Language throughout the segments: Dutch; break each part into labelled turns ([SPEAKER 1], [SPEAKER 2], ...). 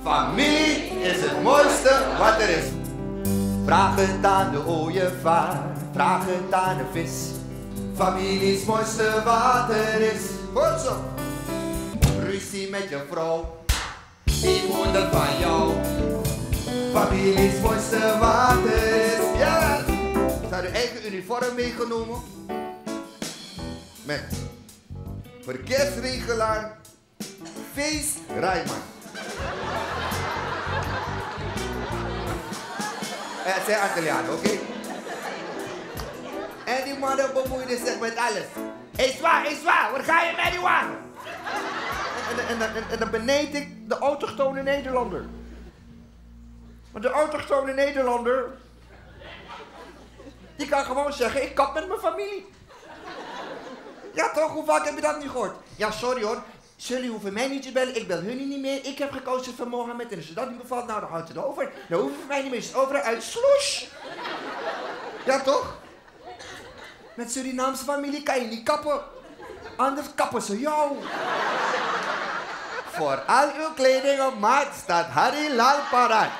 [SPEAKER 1] Familie is het mooiste wat er is. Vraag het aan de ooievaar, vraag het aan de vis. Familie is het mooiste wat er is. Goed zo. Ruzie met je vrouw, die moeder van jou. Familie is het mooiste wat er is. Ja. Zou je eigen uniform meegenomen? Met verkeersregelaar, feest, Rijman. Het zijn Antillianen, oké? En die mannen bemoeiden zich met alles. Is waar, waar ga je met die wagen? En dan benijd ik de autochtone Nederlander. Want de autochtone Nederlander, die kan gewoon zeggen, ik kap met mijn familie. Ja toch, hoe vaak heb je dat niet gehoord? Ja, sorry hoor, jullie hoeven mij niet te bellen, ik bel hun niet meer. Ik heb gekozen voor Mohammed en als je dat niet bevalt, nou dan houdt het over. Dan hoeven mij niet meer, is het overal uit sloes. Ja toch? Met Surinaamse familie kan je niet kappen. Anders kappen ze jou. Voor al uw kleding op maat staat Harry Lal paraat.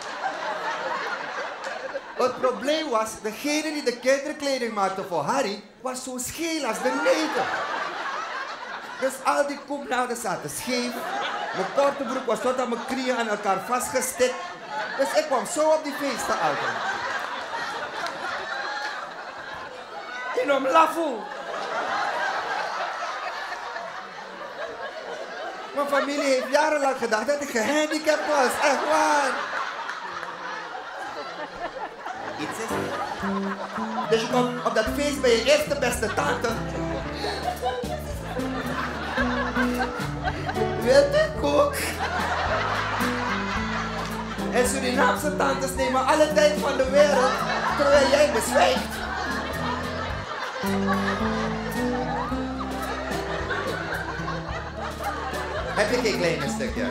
[SPEAKER 1] Het probleem was, degene die de kinderkleding maakte voor Harry, was zo scheel als de neten. Dus al die koeknaden zaten scheef. Mijn korte broek was tot aan mijn knieën aan elkaar vastgestikt. Dus ik kwam zo op die feesten uit. In om lafo. Mijn familie heeft jarenlang gedacht dat ik gehandicapt was. Echt waar. Iets is. Dus je komt op dat feest bij je eerste beste tante. Wilt u koek? En Surinaamse tantes nemen alle tijd van de wereld, terwijl jij bezwijkt. Heb je geen kleine stukjes?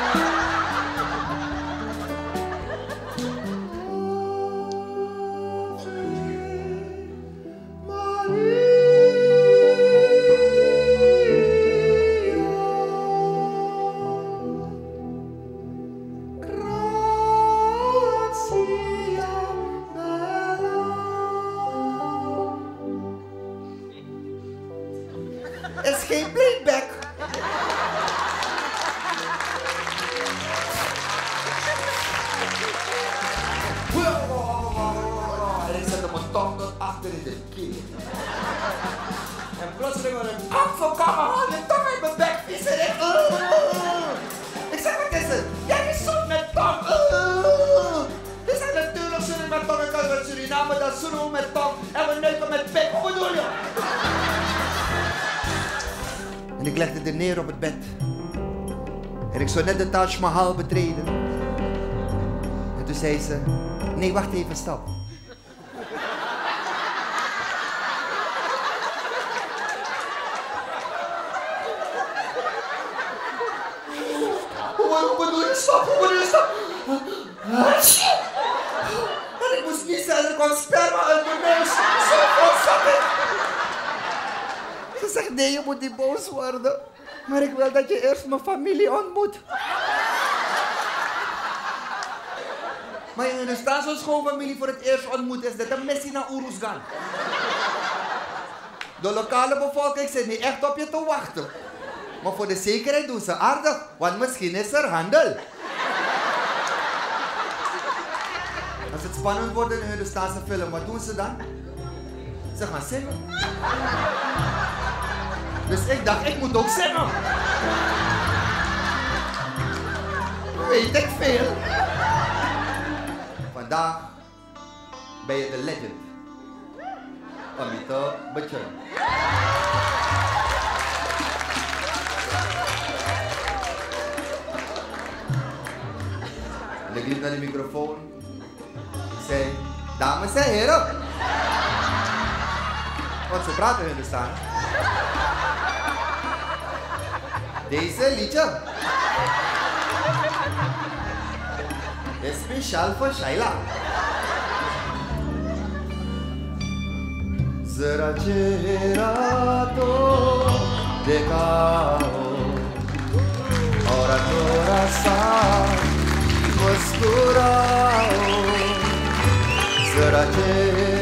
[SPEAKER 1] Is geen playback. En ik zette mijn tong tot achter in de keel. En plotseling was ik, afvalkammer, haal je tong uit mijn bek, viezerik. Ik zeg, wat is het? Jij is zoet met tong. Dit zijn natuurlijk zullen met tong. Ik kan met Suriname, dat zullen met tong. En we neuken met pik. Hoe bedoel je? En ik legde er neer op het bed. En ik zou net de Taj Mahal betreden. En toen zei ze, nee, wacht even, stop. Hoe bedoel je stop? Hoe bedoel je stop? En ik moest niet zeggen, er kwam sperma uit mijn neus. Zo vol zat ik. Ze zegt, nee, je moet niet boos worden. Maar ik wil dat je eerst mijn familie ontmoet. Maar in de staan zo'n schoonfamilie voor het eerst ontmoet is dat een missie naar Oeruzgan. De lokale bevolking zit niet echt op je te wachten. Maar voor de zekerheid doen ze aardig, want misschien is er handel. Als het spannend wordt in een Hindoestaanse film, wat doen ze dan? Ze gaan zingen. Dus ik dacht, ik moet ook zingen. Weet ik veel. Vandaag ben je de legend. Amitabh Bachchan. En ik liep naar de microfoon. Ik zei, dames en heren. Want ze praten in de staan. Deze liedje is speciaal voor Shaila. Zara chehra to dekho, aur thoda sa săracel.